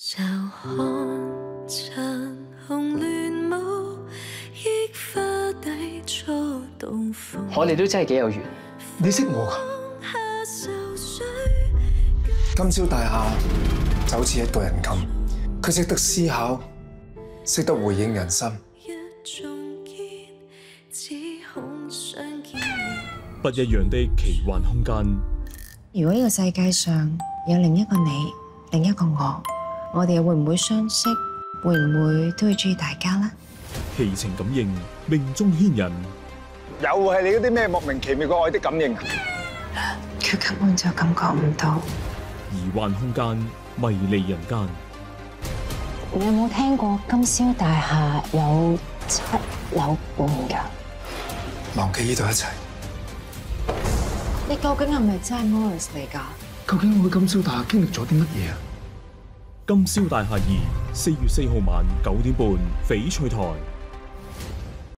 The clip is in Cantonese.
就看殘紅亂舞，憶花底初到逢。 我哋都真係幾有緣。 你識我㗎？金宵大廈就好似一個人咁，佢識得思考，識得回應人心。 不一樣的奇幻空間。 如果呢個世界上有另一個你，另一個我哋又會唔會相識？會唔會都會中意大家呢？ 奇情感應，命中牽引。 又係你嗰啲咩莫名其妙嘅愛的感應？ 佢根本就感覺唔到。 疑幻空間，迷離人間。 你有冇聽過金宵大廈有7樓半㗎？ 忘記呢度一齊。 你究竟係咪真係 Morris 嚟㗎？ 究竟我喺金宵大廈經歷咗啲乜嘢啊？ 金宵大廈2，4月4號晚9點半，翡翠台。